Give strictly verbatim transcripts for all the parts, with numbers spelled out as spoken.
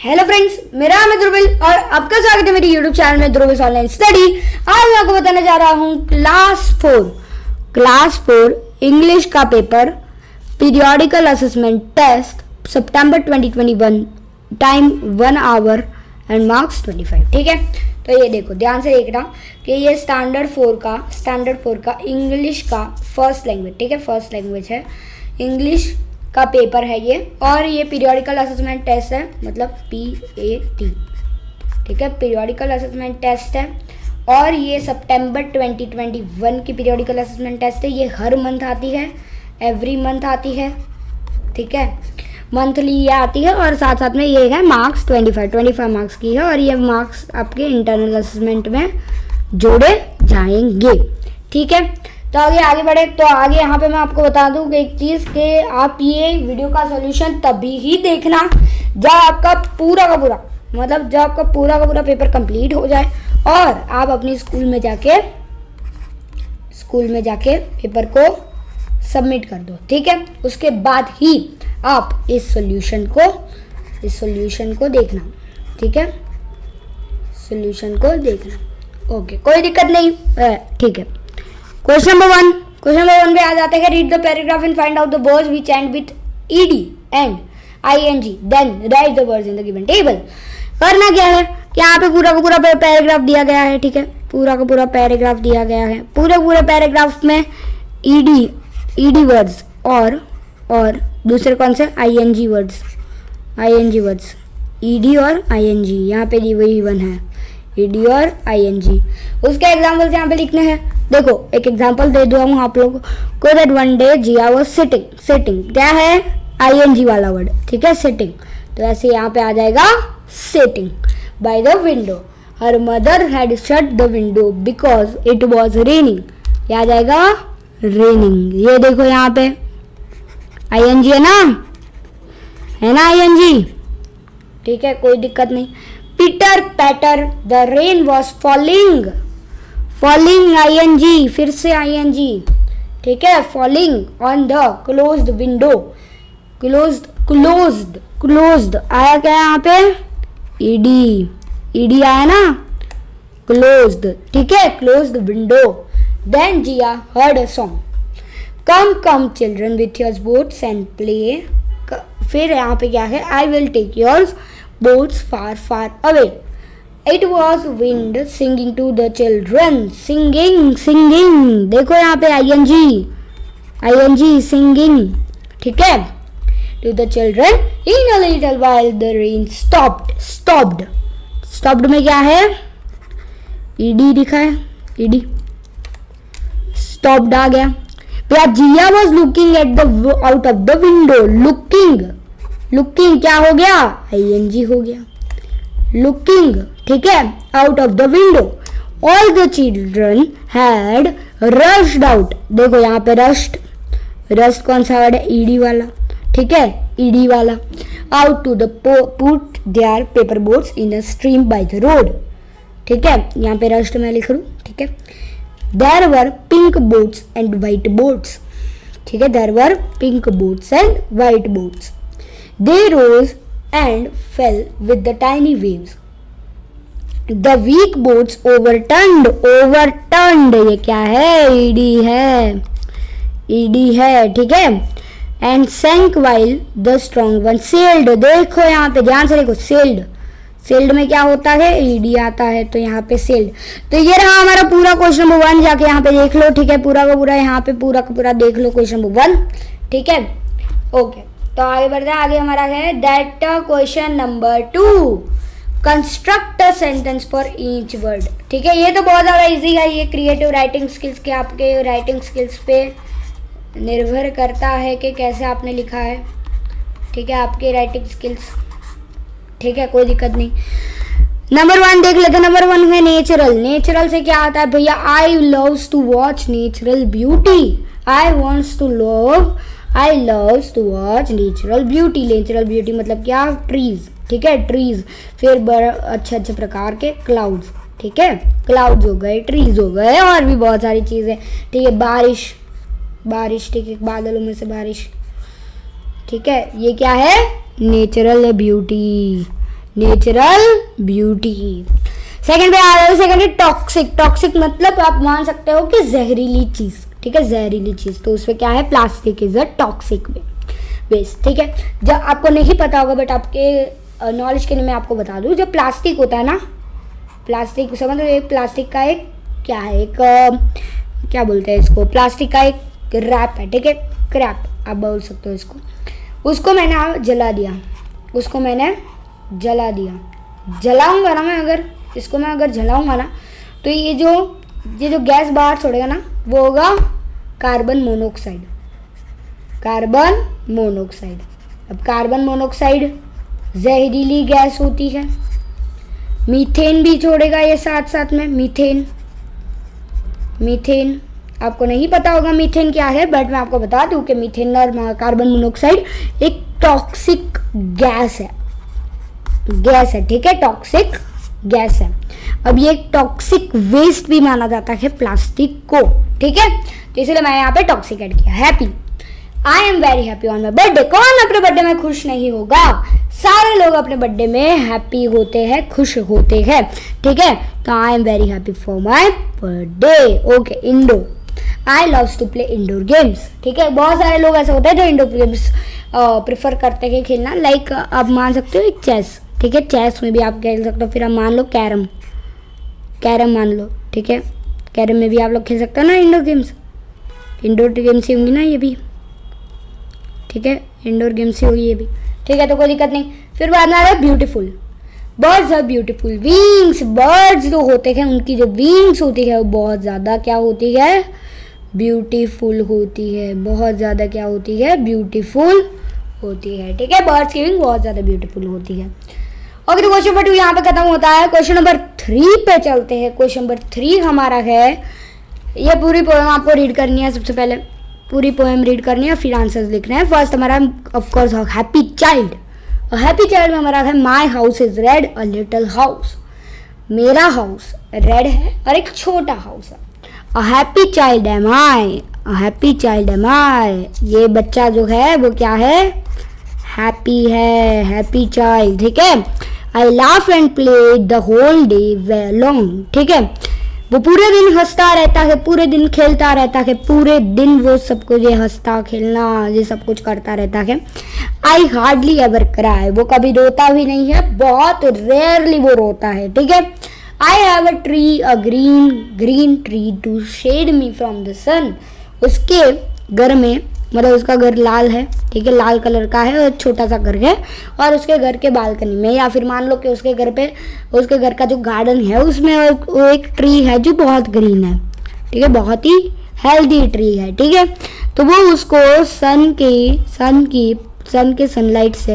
Hello friends, मेरा नाम है ध्रुविल और आपका स्वागत है मेरी यूट्यूब चैनल में ध्रुविल ऑनलाइन स्टडी। आज मैं आपको बताने जा रहा हूँ class four class four English का paper periodical assessment test September twenty twenty one, time one hour and marks twenty five. ठीक है, तो ये देखो ध्यान से देखना कि ये स्टैंडर्ड फोर का स्टैंडर्ड फोर का इंग्लिश का फर्स्ट लैंग्वेज, ठीक है, फर्स्ट लैंग्वेज है इंग्लिश का पेपर है ये। और ये पीरियोडिकल असेसमेंट टेस्ट है, मतलब पी ए टी, ठीक है, पीरियोडिकल असेसमेंट टेस्ट है। और ये सितंबर ट्वेंटी ट्वेंटी वन की पीरियोडिकल असेसमेंट टेस्ट है। ये हर मंथ आती है, एवरी मंथ आती है, ठीक है, मंथली ये आती है। और साथ साथ में ये है marks twenty five twenty five marks की है। और ये मार्क्स आपके इंटरनल असेसमेंट में जोड़े जाएंगे, ठीक है। तो आगे आगे बढ़े तो आगे यहाँ पे मैं आपको बता दूँ कि एक चीज़ कि आप ये वीडियो का सॉल्यूशन तभी ही देखना जब आपका पूरा का पूरा मतलब जब आपका पूरा का पूरा पेपर कंप्लीट हो जाए और आप अपनी स्कूल में जाके स्कूल में जाके पेपर को सबमिट कर दो, ठीक है। उसके बाद ही आप इस सॉल्यूशन को इस सॉल्यूशन को देखना, ठीक है, सॉल्यूशन को देखना। ओके, कोई दिक्कत नहीं, ठीक है। Question number one question number one पे आ जाते हैं, read the paragraph and find out the words which end with ED and ING, then write the words in the given table. करना क्या है कि यहाँ पे पूरा का पूरा पैराग्राफ दिया गया है, ठीक है, पूरा का पूरा पैराग्राफ दिया गया है। पूरे पूरे पैराग्राफ में ईडी ईडी वर्ड्स और और दूसरे कौन से ING words ING words ED और आईएनजी यहाँ पे दी हुई वन है, ईडी और आईएनजी। उसके एग्जाम्पल्स यहाँ पे लिखने हैं। देखो एक एग्जाम्पल दे दूँ हूँ आप लोगों को, that one day Jiya was sitting. Sitting क्या है, आईएनजी वाला वर्ड, ठीक है, सिटिंग। तो ऐसे यहाँ पे आ जाएगा sitting by the window. Her mother had shut the window because it was raining. क्या आ जाएगा, रेनिंग। ये देखो यहाँ पे आईएनजी है ना, है ना आईएनजी, ठीक है, कोई दिक्कत नहीं। Pitter patter the rain was falling. Falling ING, फिर से आईएनजी, ठीक है, falling on the closed window. Closed closed closed आया क्या यहाँ पे, ईडी ईडी आया ना, क्लोज्ड, ठीक है, closed window. Then Jiya heard a song, come come children with your boats and play. फिर यहाँ पे क्या है, I will take yours boats far far away. It was wind singing to the children. Singing singing देखो यहाँ पे ing ing singing, ठीक है, to the children. In a little while the rain stopped. Stopped stopped में क्या है, ed लिखा है, ed stopped आ गया। फिर Jiya was looking at the out of the window. Looking looking क्या हो गया, आईएनजी हो गया, लुकिंग, ठीक है, out of the window. All the children had rushed out. देखो यहाँ पे रश्ड रश्ड कौन सा वर्ड है, ईडी वाला, ठीक है, ईडी वाला। Out to the put their paper boats in a stream by the road, ठीक है, यहाँ पे रश्ड मैं लिख रू, ठीक है। There were pink boats and white boats, ठीक है, there were pink boats and white boats. They rose and fell with the tiny waves. The weak boats overturned. Overturned ये क्या है, ईडी है, ईडी है, ठीक है। And sank while the strong one sailed. देखो यहाँ पे ध्यान से देखो, sailed sailed में क्या होता है, ईडी आता है, तो यहाँ पे sailed। तो ये रहा हमारा पूरा क्वेश्चन नंबर वन, जाके यहाँ पे देख लो, ठीक है, पूरा का पूरा यहाँ पे पूरा का पूरा देख लो क्वेश्चन नंबर वन, ठीक है, ओके। तो आगे बढ़ते हैं, आगे हमारा है that question number two, construct a sentence for each word, ठीक है। ये तो बहुत ज़्यादा इजी है, ये क्रिएटिव राइटिंग स्किल्स के आपके राइटिंग स्किल्स पे निर्भर करता है कि कैसे आपने लिखा है, ठीक है, आपके राइटिंग स्किल्स, ठीक है, कोई दिक्कत नहीं। नंबर वन देख लेते हैं। नंबर वन है नेचुरल। नेचुरल से क्या आता है भैया, I loves to watch natural beauty. I wants to love I loves to watch natural beauty. Natural beauty मतलब क्या, ट्रीज, ठीक है, ट्रीज। फिर बड़े अच्छे अच्छे प्रकार के क्लाउड्स, ठीक है, क्लाउड्स हो गए, ट्रीज हो गए, और भी बहुत सारी चीज़ें, ठीक है। बारिश बारिश ठीक है, बादलों में से बारिश, ठीक है, ये क्या है, natural beauty, natural beauty. Second पे आ रहा है, सेकंड है टॉक्सिक। टॉक्सिक मतलब आप मान सकते हो कि जहरीली चीज, ठीक है, जहरीली चीज। तो उसमें क्या है, plastic is a toxic waste, ठीक है। जब आपको नहीं पता होगा बट आपके नॉलेज के लिए मैं आपको बता दूं, जब प्लास्टिक होता है ना, प्लास्टिक समझ लो, एक प्लास्टिक का एक क्या है, एक आ, क्या बोलते हैं इसको, प्लास्टिक का एक रैप है, ठीक है, क्रैप आप बोल सकते हो इसको। उसको मैंने जला दिया, उसको मैंने जला दिया, जलाऊंगा ना मैं, अगर इसको मैं अगर जलाऊंगा ना तो ये जो ये जो गैस बाहर छोड़ेगा ना वो होगा कार्बन मोनोऑक्साइड, कार्बन मोनोऑक्साइड। अब कार्बन मोनोऑक्साइड जहरीली गैस होती है। मीथेन भी छोड़ेगा ये साथ साथ में, मीथेन। मीथेन आपको नहीं पता होगा मीथेन क्या है, बट मैं आपको बता दूं कि मीथेन और कार्बन मोनोऑक्साइड एक टॉक्सिक गैस है, गैस है, ठीक है, टॉक्सिक गैस है। अब ये टॉक्सिक वेस्ट भी माना जाता है प्लास्टिक को, ठीक है। तो इसलिए मैंने यहाँ पे टॉक्सिक ऐड किया। Happy, I am very happy on my birthday. कौन अपने बर्थडे में खुश नहीं होगा, सारे लोग अपने बर्थडे में हैप्पी होते हैं, खुश होते हैं, ठीक है। तो I am very happy for my birthday. Okay, indoor, I loves to play indoor games, ठीक है। बहुत सारे लोग ऐसे होते हैं जो इंडोर गेम्स प्रेफर करते हैं खेलना, लाइक आप मान सकते हो एक चेस, ठीक है, चेस में भी आप खेल सकते हो। फिर आप मान लो कैरम, कैरम मान लो, ठीक है, कैरम में भी आप लोग खेल सकते हो ना इंडोर गेम्स, इंडोर गेम्स ही होंगी ना ये भी, ठीक है, इंडोर गेम्स ही होगी ये भी, ठीक है। तो कोई दिक्कत नहीं। फिर बाद में आ रहा है beautiful. Birds are beautiful wings. Birds जो होते हैं उनकी जो विंग्स होती है वो बहुत ज़्यादा क्या होती है, ब्यूटीफुल होती है, बहुत ज़्यादा क्या होती है, ब्यूटीफुल होती है, ठीक है। बर्ड्स की विंग बहुत ज़्यादा ब्यूटीफुल होती है। ओके, तो क्वेश्चन नंबर टू यहाँ पे खत्म होता है। क्वेश्चन नंबर थ्री पे चलते हैं। क्वेश्चन नंबर थ्री हमारा है, ये पूरी पोएम आपको रीड करनी है। सबसे पहले पूरी पोएम रीड करनी है, फिर आंसर्स लिखने हैं। फर्स्ट हमारा of course happy child. Happy child में हमारा है my house is red a little house. मेरा हाउस रेड है और एक छोटा हाउस है। A happy child am I, a happy child am I. ये बच्चा जो है वो क्या है, हैप्पी है, हैप्पी चाइल्ड, ठीक है। I laugh and play the whole day way long, ठीक है। वो पूरे दिन हंसता रहता है, पूरे दिन खेलता रहता है, पूरे दिन वो सब कुछ ये हंसता खेलना ये सब कुछ करता रहता है। आई हार्डली एवर क्राई, वो कभी रोता भी नहीं है, बहुत रेयरली वो रोता है, ठीक है। I have a tree, a green green tree to shade me from the sun. उसके घर में, मतलब उसका घर लाल है, ठीक है, लाल कलर का है और छोटा सा घर है, और उसके घर के बालकनी में, या फिर मान लो कि उसके घर पे, उसके घर का जो गार्डन है उसमें वो एक ट्री है जो बहुत ग्रीन है, ठीक है, बहुत ही हेल्दी ट्री है, ठीक है। तो वो उसको सन की सन की सन के सनलाइट से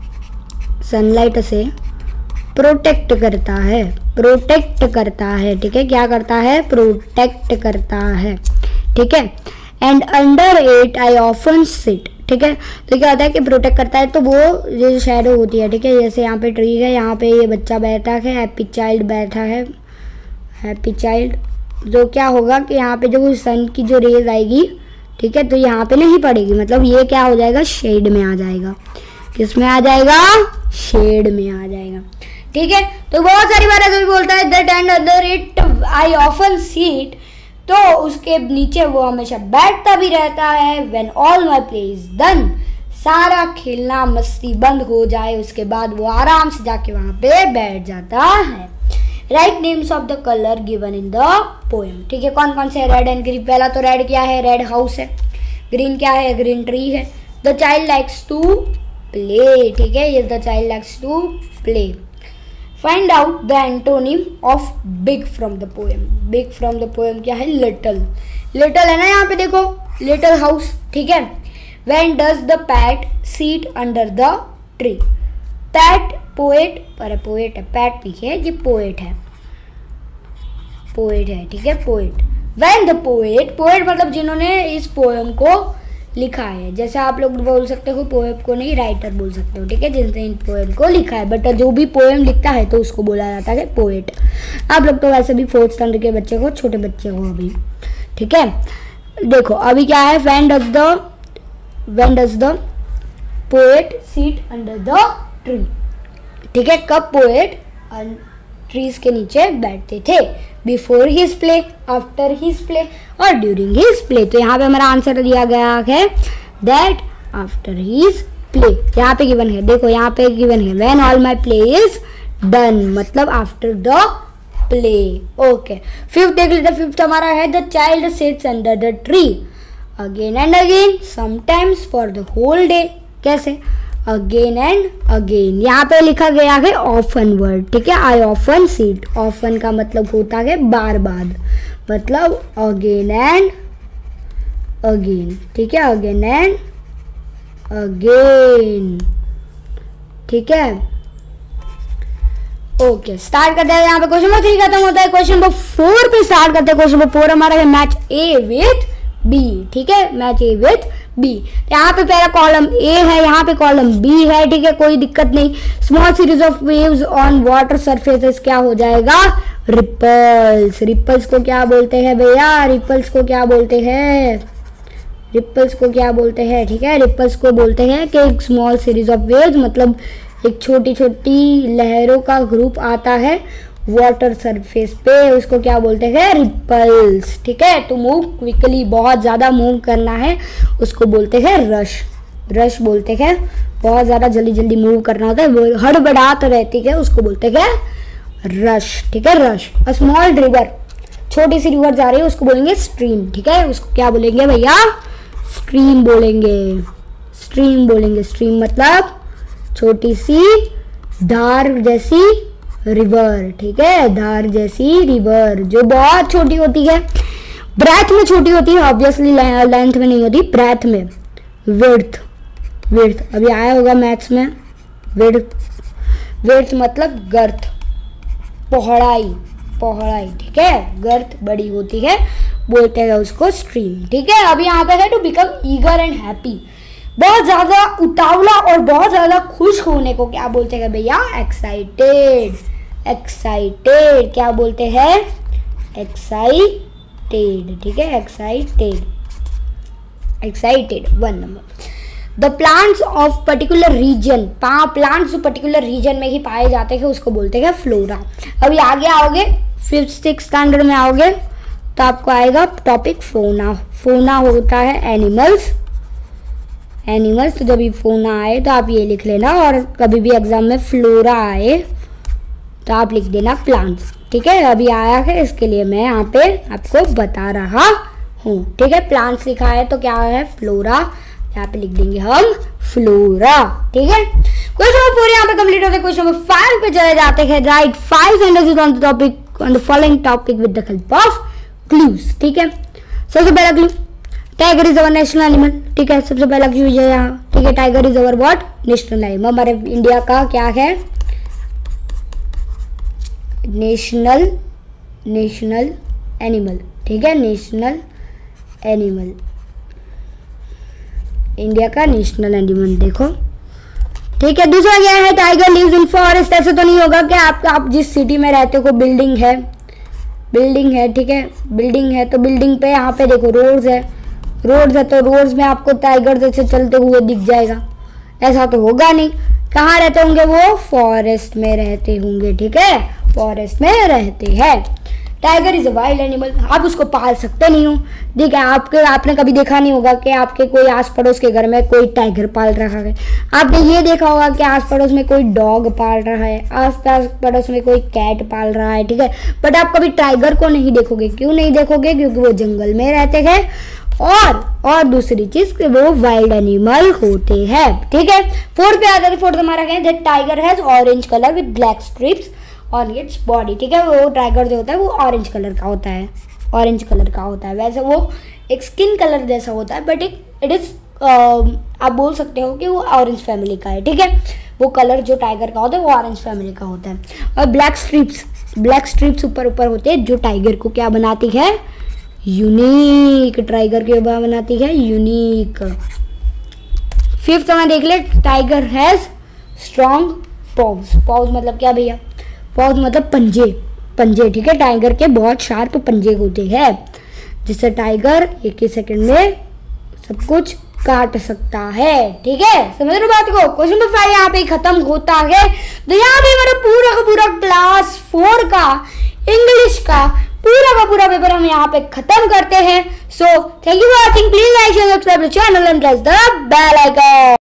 सनलाइट से प्रोटेक्ट करता है, प्रोटेक्ट करता है, ठीक है। क्या करता है, प्रोटेक्ट करता है, ठीक है। And under it I often sit, ठीक है। तो क्या होता है कि प्रोटेक्ट करता है, तो वो जो शैडो होती है, ठीक है, जैसे यहाँ पे ट्री है, यहाँ पे ये बच्चा बैठा है, हैप्पी चाइल्ड बैठा है, हैप्पी चाइल्ड, जो क्या होगा कि यहाँ पे जो सन की जो रेज आएगी, ठीक है, तो यहाँ पे नहीं पड़ेगी, मतलब ये क्या हो जाएगा, शेड में आ जाएगा। किस में आ जाएगा, शेड में आ जाएगा, ठीक है। तो बहुत सारी बार ऐसा भी बोलता है that and under it I often sit, तो उसके नीचे वो हमेशा बैठता भी रहता है। When all my play is done, सारा खेलना मस्ती बंद हो जाए उसके बाद वो आराम से जाके वहां पे बैठ जाता है। Write names of the colour given in the poem, ठीक है। कौन कौन से, रेड एंड ग्रीन। पहला तो रेड क्या है, रेड हाउस है। ग्रीन क्या है, ग्रीन ट्री है। The child likes to play, ठीक है, ये the child likes to play. Find out the antonym of big from the poem. Big from the poem क्या है, लिटल। लिटल है ना यहाँ पे देखो, लिटल हाउस, ठीक है। When does the pat sit under the tree. Pat poet, पर पोएट है, पैट नहीं है, ये पोएट है, पोएट है, ठीक है, poet. When the poet, poet मतलब जिन्होंने इस पोएम को लिखा है। जैसे आप लोग बोल सकते हो पोएम को नहीं, राइटर बोल सकते हो, ठीक है, जिसने इन पोएम को लिखा है। बट जो भी पोएम लिखता है तो उसको बोला जाता है पोएट। आप लोग तो वैसे भी फोर्थ स्टैंडर्ड के बच्चे को, छोटे बच्चे को अभी, ठीक है। देखो अभी क्या है, when does the when does the poet sit under the tree. ठीक है, कब पोएट ट्रीज के नीचे बैठते थे, before his play, after his play और ड्यूरिंग हिज प्ले। तो यहाँ पे हमारा आंसर दिया गया है दैट आफ्टर हिज प्ले। यहाँ पे गिवन है, देखो यहाँ पे गिवन है when all my play is done, मतलब after the play. Okay, fifth देख लेते। फिफ्थ हमारा है the child sits under the tree again and again sometimes for the whole day. कैसे? Again and again. यहाँ पे लिखा गया है ऑफन वर्ड, ठीक है। आई ऑफन सीट, ऑफन का मतलब होता है बार बार, मतलब अगेन एंड अगेन, ठीक है, अगेन एंड अगेन, ठीक है। ओके, स्टार्ट करते हैं। यहाँ पे क्वेश्चन नंबर थ्री खत्म होता है, क्वेश्चन नंबर फोर पे स्टार्ट करते हैं। क्वेश्चन नंबर फोर हमारा है मैच ए विथ बी, ठीक है, मैच ए विथ बी। यहाँ पे पहला कॉलम ए है, यहाँ पे कॉलम बी है, ठीक है, कोई दिक्कत नहीं। Small series of waves on water surfaces क्या हो जाएगा? रिपल्स। रिपल्स को क्या बोलते हैं भैया? रिपल्स को क्या बोलते हैं? रिपल्स को क्या बोलते हैं? ठीक है, रिपल्स को बोलते हैं कि एक स्मॉल सीरीज ऑफ वेव्स, मतलब एक छोटी छोटी लहरों का ग्रुप आता है वाटर सरफेस पे, उसको क्या बोलते हैं? रिपल्स, ठीक है। तो मूव क्विकली, बहुत ज़्यादा मूव करना है, उसको बोलते हैं रश। रश बोलते हैं, बहुत ज़्यादा जल्दी जल्दी मूव करना होता है, हड़बड़ाहट रहती है, उसको बोलते हैं रश, ठीक है, रश। अ स्मॉल रिवर, छोटी सी रिवर जा रही है, उसको बोलेंगे स्ट्रीम, ठीक है, उसको क्या बोलेंगे भैया? स्ट्रीम बोलेंगे, स्ट्रीम बोलेंगे। स्ट्रीम मतलब छोटी सी धार जैसी रिवर, ठीक है, धार जैसी रिवर जो बहुत छोटी होती है, ब्रेथ में छोटी होती है, ऑब्वियसली लेंथ में नहीं होती, ब्रेथ में। विड्थ, विड्थ अभी आया होगा मैथ्स में, विड्थ, विड्थ मतलब गर्थ, पौड़ाई, पौड़ाई, ठीक है, गर्थ बड़ी होती है, बोलते हैं उसको स्ट्रीम, ठीक है। अभी यहाँ पे है to become eager and happy, बहुत ज्यादा उतावला और बहुत ज्यादा खुश होने को क्या बोलते हैं भैया? एक्साइटेड, एक्साइटेड क्या बोलते हैं? एक्साइटेड, ठीक है, excited, excited. One number, the plants of particular region, plants जो पर्टिकुलर रीजन में ही पाए जाते हैं उसको बोलते हैं फ्लोरा। अभी आगे आओगे, फिफ्थ सिक्स स्टैंडर्ड में आओगे तो आपको आएगा टॉपिक फोना। फोना होता है एनिमल्स, एनिमल्स। तो जब भी फोना आए तो आप ये लिख लेना, और कभी भी एग्जाम में फ्लोरा आए तो आप लिख देना प्लांट्स, ठीक है। अभी आया है इसके लिए मैं यहाँ पे आपको बता रहा हूँ, ठीक है। प्लांट्स लिखा है तो क्या है? फ्लोरा, यहाँ पे लिख देंगे हम फ्लोरा, ठीक है। क्वेश्चन नंबर फोर यहाँ पे कंप्लीट होता है। क्वेश्चन नंबर फाइव पे चले जाते हैं। Write five sentences on the topic, on the following topic with the help of clues, ठीक है। सबसे पहला clue, tiger is our national animal, ठीक है, सबसे पहला क्लू है यहाँ, ठीक है। Tiger is our what? National animal, हमारे इंडिया का क्या है? नेशनल, नेशनल एनिमल, ठीक है, नेशनल एनिमल, इंडिया का नेशनल एनिमल, देखो, ठीक है। दूसरा क्या है? Tiger lives in forest. ऐसे तो नहीं होगा कि आप आप जिस सिटी में रहते हो बिल्डिंग है, बिल्डिंग है, ठीक है, बिल्डिंग है तो बिल्डिंग पे यहाँ पे देखो रोड्स है, रोड्स है तो रोड्स में आपको टाइगर जैसे चलते हुए दिख जाएगा, ऐसा तो होगा नहीं। कहाँ रहते होंगे वो? फॉरेस्ट में रहते होंगे, ठीक है, फॉरेस्ट में रहते हैं। Tiger is a wild animal, आप उसको पाल सकते नहीं हो, ठीक है। आपके आपने कभी देखा नहीं होगा कि आपके कोई आस पड़ोस के घर में कोई टाइगर पाल रहा है। आपने ये देखा होगा कि आस पड़ोस में कोई डॉग पाल रहा है, आस पास पड़ोस में कोई कैट पाल रहा है, ठीक है, बट आप कभी टाइगर को नहीं देखोगे। क्यों नहीं देखोगे? क्योंकि वो जंगल में रहते हैं, और और दूसरी चीज वो वाइल्ड एनिमल होते हैं, ठीक है। फोर्थ पे आता है, फोर्थ हमारा क्या है? Tiger has orange colour with black stripes on its body, ठीक है। वो टाइगर जो होता है वो ऑरेंज कलर का होता है, ऑरेंज कलर का होता है। वैसे वो एक स्किन कलर जैसा होता है, बट एक इट इज आप बोल सकते हो कि वो ऑरेंज फैमिली का है, ठीक है। वो कलर जो टाइगर का होता है वो ऑरेंज फैमिली का होता है। और ब्लैक स्ट्रिप्स, ब्लैक स्ट्रिप्स ऊपर ऊपर होते हैं जो टाइगर को क्या बनाती है? यूनिक, टाइगर के ऊपर बनाती है यूनिक। फिफ्थ में देख ले, tiger has strong paws. Paws मतलब क्या भैया? पॉव्स मतलब पंजे, पंजे, ठीक है। टाइगर के बहुत शार्प पंजे होते हैं, जिससे टाइगर एक ही सेकंड में सब कुछ काट सकता है। ठीक है, समझ रहे हो बात को। क्वेश्चन नंबर फाइव यहाँ पे खत्म होता है। तो यहाँ पे हमारा पूरा का पूरा क्लास फोर का इंग्लिश का पूरा का पूरा पेपर हम यहाँ पे खत्म करते हैं। So thank you for watching. Please like share subscribe channel and press the bell icon.